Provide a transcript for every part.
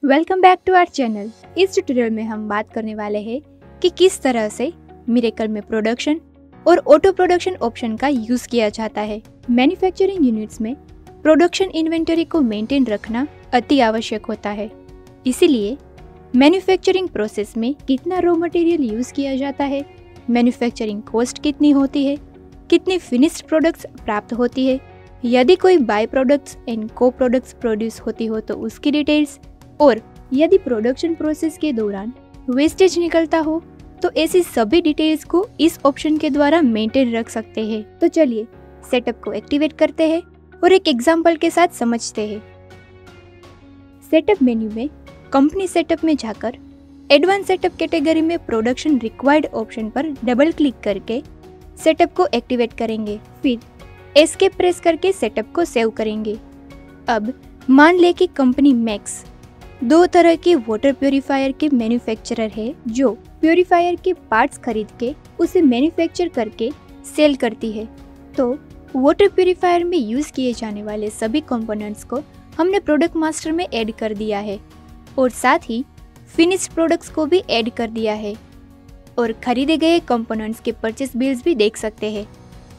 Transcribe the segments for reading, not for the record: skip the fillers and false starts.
Welcome back to our channel. इस tutorial में हम बात करने वाले हैं कि किस तरह से मिरेकल में प्रोडक्शन और ऑटो प्रोडक्शन ऑप्शन का यूज किया जाता है। मैन्युफैक्चरिंग यूनिट्स में प्रोडक्शन इन्वेंटरी को मेंटेन रखना अति आवश्यक होता है। इसीलिए मैन्युफैक्चरिंग प्रोसेस में कितना रॉ मटेरियल यूज किया जाता है, मैन्युफैक्चरिंग कॉस्ट कितनी होती है, कितनी फिनिश्ड प्रोडक्ट्स प्राप्त होती है, यदि कोई by products and co products produce होती हो तो उसकी डिटेल्स, और यदि प्रोडक्शन प्रोसेस के दौरान वेस्टेज निकलता हो तो ऐसी सभी डिटेल्स को इस ऑप्शन के द्वारा मेंटेन रख सकते हैं। तो चलिए सेटअप को एक्टिवेट करते हैं और एक एग्जांपल के साथ समझते हैं। सेटअप मेन्यू में कंपनी सेटअप में जाकर एडवांस सेटअप कैटेगरी में प्रोडक्शन रिक्वायर्ड ऑप्शन पर डबल क्लिक करके सेटअप को एक्टिवेट करेंगे। फिर एस्केप प्रेस करके सेटअप को सेव करेंगे। अब मान ले कि कंपनी मैक्स दो तरह के वाटर प्योरीफायर के मैन्युफैक्चरर है, जो प्योरीफायर के पार्ट्स खरीद के उसे मैन्युफैक्चर करके सेल करती है। तो वाटर प्योरीफायर में यूज किए जाने वाले सभी कंपोनेंट्स को हमने प्रोडक्ट मास्टर में ऐड कर दिया है और साथ ही फिनिश्ड प्रोडक्ट्स को भी ऐड कर दिया है और खरीदे गए कंपोनेंट्स के परचेस बिल्स भी देख सकते हैं।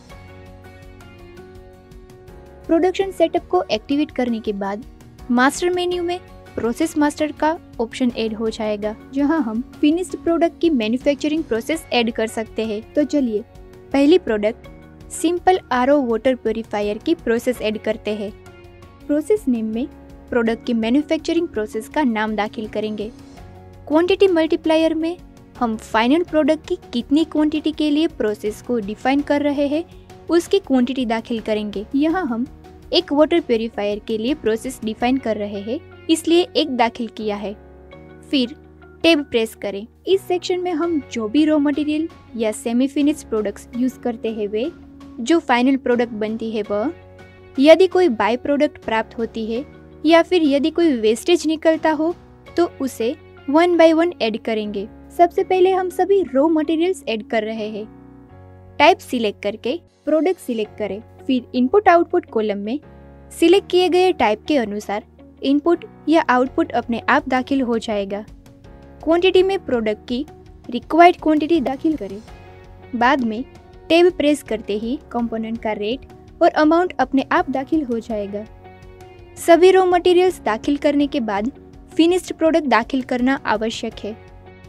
प्रोडक्शन सेटअप को एक्टिवेट करने के बाद मास्टर मेन्यू में प्रोसेस मास्टर का ऑप्शन ऐड हो जाएगा, जहां हम फिनिश्ड प्रोडक्ट की मैन्युफैक्चरिंग प्रोसेस ऐड कर सकते हैं। तो चलिए पहली product simple RO water purifier की प्रोसेस ऐड करते हैं। प्रोसेस नेम में प्रोडक्ट की मैन्युफैक्चरिंग प्रोसेस का नाम दाखिल करेंगे। क्वांटिटी मल्टीप्लायर में हम फाइनल प्रोडक्ट की कितनी क्वांटिटी के लिए प्रोसेस को डिफाइन कर रहे हैं उसकी क्वांटिटी दाखिल करेंगे। यहाँ हम एक वाटर प्योरीफायर के लिए प्रोसेस डिफाइन कर रहे हैं, इसलिए एक दाखिल किया है। फिर टैब प्रेस करें। इस सेक्शन में हम जो भी रॉ मटेरियल या सेमी फिनिश्ड प्रोडक्ट्स यूज करते हैं वे जो फाइनल प्रोडक्ट बनती है वह, यदि कोई बाय प्रोडक्ट प्राप्त होती है या फिर यदि कोई वेस्टेज निकलता हो तो उसे 1 बाय 1 ऐड करेंगे। सबसे पहले हम सभी रॉ मटेरियल्स ऐड कर रहे हैं। टाइप सिलेक्ट करके प्रोडक्ट सिलेक्ट करें। फिर इनपुट आउटपुट कॉलम में सिलेक्ट किए गए टाइप के अनुसार इनपुट या आउटपुट अपने आप दाखिल हो जाएगा। क्वांटिटी में प्रोडक्ट की रिक्वायर्ड क्वांटिटी दाखिल करें। बाद में टैब प्रेस करते ही कंपोनेंट का रेट और अमाउंट अपने आप दाखिल हो जाएगा। सभी रॉ मटेरियल्स दाखिल करने के बाद फिनिश्ड प्रोडक्ट दाखिल करना आवश्यक है।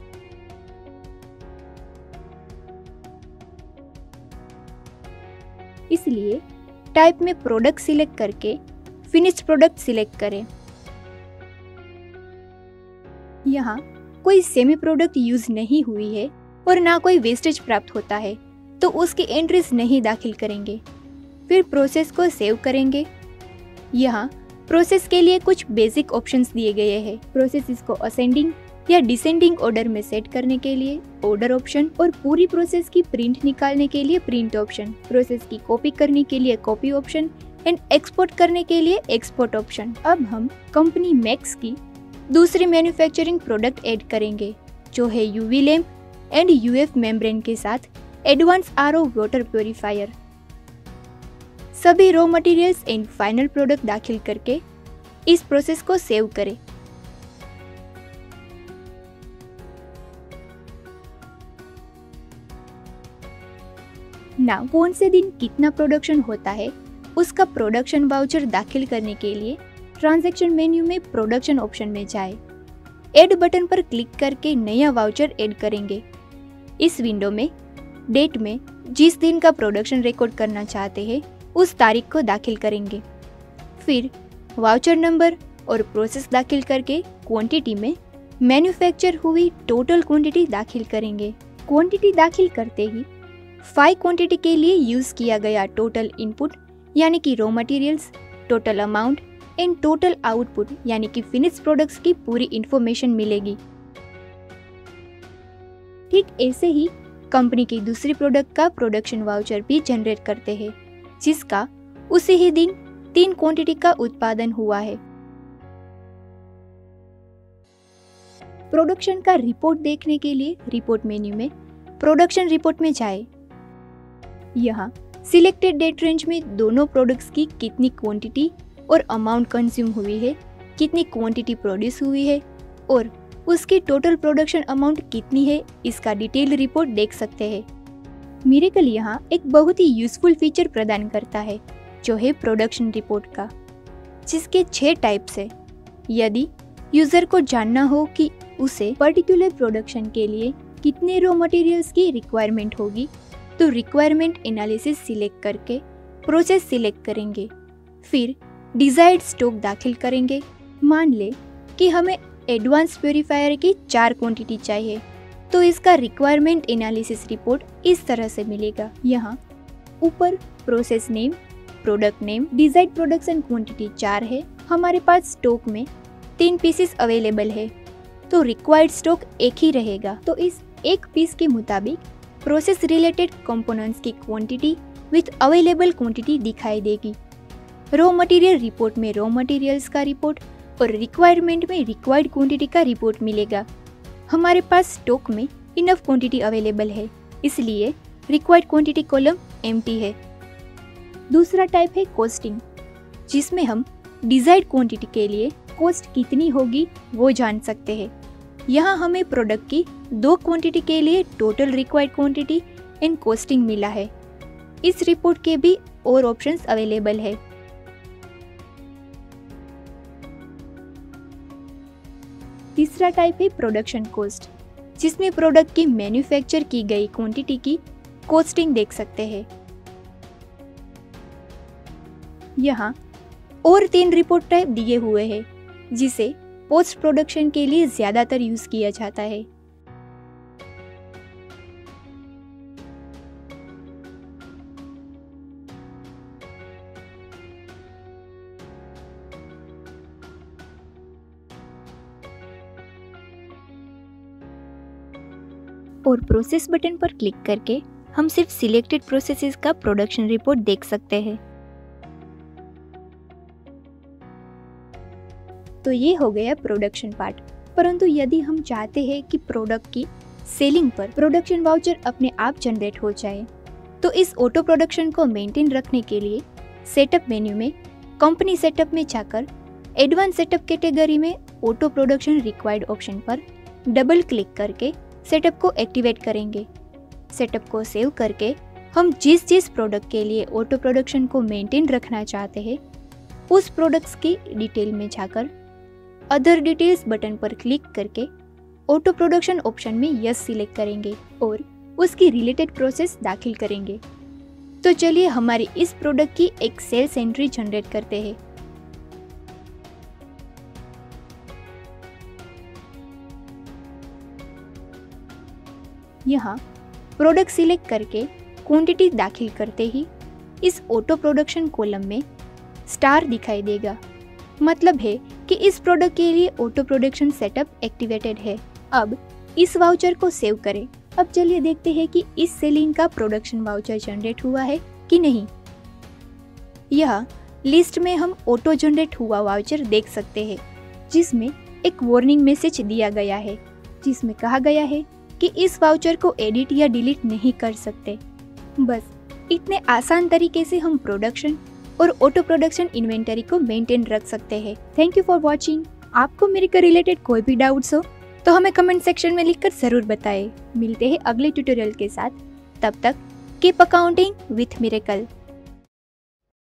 इसलिए टाइप में प्रोडक्ट सिलेक्ट करके फिनिश्ड प्रोडक्ट सिलेक्ट करें। यहाँ कोई सेमी प्रोडक्ट यूज नहीं हुई है और ना कोई वेस्टेज प्राप्त होता है तो उसकी एंट्रीज नहीं दाखिल करेंगे। फिर प्रोसेस को सेव करेंगे। यहाँ प्रोसेस के लिए कुछ बेसिक ऑप्शंस दिए गए हैं। प्रोसेस को असेंडिंग या डिसेंडिंग ऑर्डर में सेट करने के लिए ऑर्डर ऑप्शन और पूरी प्रोसेस की प्रिंट निकालने के लिए प्रिंट ऑप्शन, प्रोसेस की कॉपी करने के लिए कॉपी ऑप्शन एंड एक्सपोर्ट करने के लिए एक्सपोर्ट ऑप्शन। अब हम कंपनी मैक्स की दूसरी मैन्युफैक्चरिंग प्रोडक्ट ऐड करेंगे, जो है UV lamp and UF membrane के साथ एडवांस आरओ वाटर प्योरीफायर। सभी raw materials and final product दाखिल करके इस प्रोसेस को सेव करें। नाउ कौन से दिन कितना प्रोडक्शन होता है उसका प्रोडक्शन वाउचर दाखिल करने के लिए ट्रांजैक्शन मेन्यू में प्रोडक्शन ऑप्शन में जाए। ऐड बटन पर क्लिक करके नया वाउचर ऐड करेंगे। इस विंडो में डेट में जिस दिन का प्रोडक्शन रिकॉर्ड करना चाहते हैं उस तारीख को दाखिल करेंगे। फिर वाउचर नंबर और प्रोसेस दाखिल करके क्वांटिटी में मैन्युफैक्चर हुई टोटल क्वांटिटी दाखिल करेंगे। क्वांटिटी दाखिल करते ही 5 क्वांटिटी के लिए यूज किया गया टोटल इनपुट यानी कि raw materials, total amount and total output यानी कि फिनिश्ड प्रोडक्ट्स की पूरी इंफॉर्मेशन मिलेगी। ठीक ऐसे ही कंपनी की दूसरी प्रोडक्ट का प्रोडक्शन वाउचर भी जनरेट करते हैं, जिसका उसी ही दिन 3 क्वांटिटी का उत्पादन हुआ है। प्रोडक्शन का रिपोर्ट देखने के लिए रिपोर्ट मेन्यू में प्रोडक्शन रिपोर्ट में जाए। यहाँ सिलेक्टेड डेट रेंज में दोनों प्रोडक्ट्स की कितनी क्वांटिटी और अमाउंट कंज्यूम हुई है, कितनी क्वांटिटी प्रोड्यूस हुई है और उसकी टोटल प्रोडक्शन अमाउंट कितनी है इसका डिटेल रिपोर्ट देख सकते हैं। मिरेकल यहाँ एक बहुत ही यूजफुल फीचर प्रदान करता है जो है प्रोडक्शन रिपोर्ट का, जिसके 6 टाइप्स है। यदि यूजर को जानना हो कि उसे पर्टिकुलर प्रोडक्शन के लिए कितने रॉ मटेरियल्स की रिक्वायरमेंट होगी, तो रिक्वायरमेंट एनालिसिस सिलेक्ट करके प्रोसेस सिलेक्ट करेंगे, फिर डिजायर्ड स्टॉक दाखिल करेंगे। मान ले कि हमें एडवांस प्योरीफायर की 4 क्वांटिटी चाहिए, तो इसका रिक्वायरमेंट एनालिसिस रिपोर्ट इस तरह से मिलेगा। यहाँ ऊपर process name, product name, desired production quantity 4 है, हमारे पास स्टॉक में 3 पीसेस अवेलेबल है, तो रिक्वायर्ड स्टॉक एक ही रहेगा। तो इस एक पीस के मुताबिक प्रोसेस रिलेटेड कंपोनेंट्स की क्वांटिटी विथ अवेलेबल क्वांटिटी दिखाई देगी। रॉ मटेरियल रिपोर्ट में रॉ मटेरियल्स का रिपोर्ट और रिक्वायरमेंट में रिक्वायर्ड क्वांटिटी का रिपोर्ट मिलेगा। हमारे पास स्टॉक में इनफ क्वांटिटी अवेलेबल है, इसलिए रिक्वायर्ड क्वांटिटी कॉलम एम्प्टी है। दूसरा टाइप है कॉस्टिंग, जिसमें हम डिजायर्ड क्वांटिटी के लिए कॉस्ट कितनी होगी वो जान सकते हैं। यहाँ हमें प्रोडक्ट की 2 क्वांटिटी के लिए total required quantity and costing मिला है। इस रिपोर्ट के भी और ऑप्शंस अवेलेबल है। तीसरा टाइप है प्रोडक्शन कॉस्ट, जिसमें प्रोडक्ट की मैन्युफैक्चर की गई क्वांटिटी की कॉस्टिंग देख सकते हैं। यहाँ और 3 रिपोर्ट टाइप दिए हुए हैं, जिसे पोस्ट प्रोडक्शन के लिए ज्यादातर यूज किया जाता है। और प्रोसेस बटन पर क्लिक करके हम सिर्फ सिलेक्टेड प्रोसेसेस का प्रोडक्शन रिपोर्ट देख सकते हैं। तो ये हो गया प्रोडक्शन पार्ट। परंतु यदि हम चाहते हैं कि प्रोडक्ट की सेलिंग पर प्रोडक्शन वाउचर अपने आप जनरेट हो जाए, तो इस ऑटो प्रोडक्शन को मेंटेन रखने के लिए सेटअप मेन्यू में कंपनी सेटअप में जाकर एडवांस सेटअप कैटेगरी में ऑटो प्रोडक्शन रिक्वायर्ड ऑप्शन पर डबल क्लिक करके सेटअप को एक्टिवेट करेंगे। सेटअप को सेव करके हम जिस प्रोडक्ट के लिए ऑटो प्रोडक्शन को मेंटेन रखना चाहते हैं, उस प्रोडक्ट्स की डिटेल में जाकर अदर डिटेल्स बटन पर क्लिक करके ऑटो प्रोडक्शन ऑप्शन में यस सिलेक्ट करेंगे और उसकी रिलेटेड प्रोसेस दाखिल करेंगे। तो चलिए हमारी इस प्रोडक्ट की एक सेल्स एंट्री जनरेट करते हैं। यहाँ प्रोडक्ट सिलेक्ट करके क्वांटिटी दाखिल करते ही इस ऑटो प्रोडक्शन कॉलम में स्टार दिखाई देगा, मतलब है कि इस प्रोडक्ट के लिए ऑटो प्रोडक्शन सेटअप एक्टिवेटेड है। अब इस वाउचर को सेव करें। अब चलिए देखते हैं कि इस सेलिंग का प्रोडक्शन वाउचर जनरेट हुआ है कि नहीं। यह लिस्ट में हम ऑटो जनरेट हुआ वाउचर देख सकते हैं, जिसमें एक वार्निंग मैसेज दिया गया है, जिसमें कहा गया है कि इस वाउचर को एडिट या डिलीट नहीं कर सकते। बस इतने आसान तरीके से हम प्रोडक्शन और ऑटो प्रोडक्शन इन्वेंटरी को मेंटेन रख सकते हैं। Thank you for watching. आपको मिरेकल रिलेटेड कोई भी डाउट्स हो तो हमें कमेंट सेक्शन में लिखकर जरूर बताएं। मिलते हैं अगले ट्यूटोरियल के साथ। तब तक कीप अकाउंटिंग विथ मिरेकल।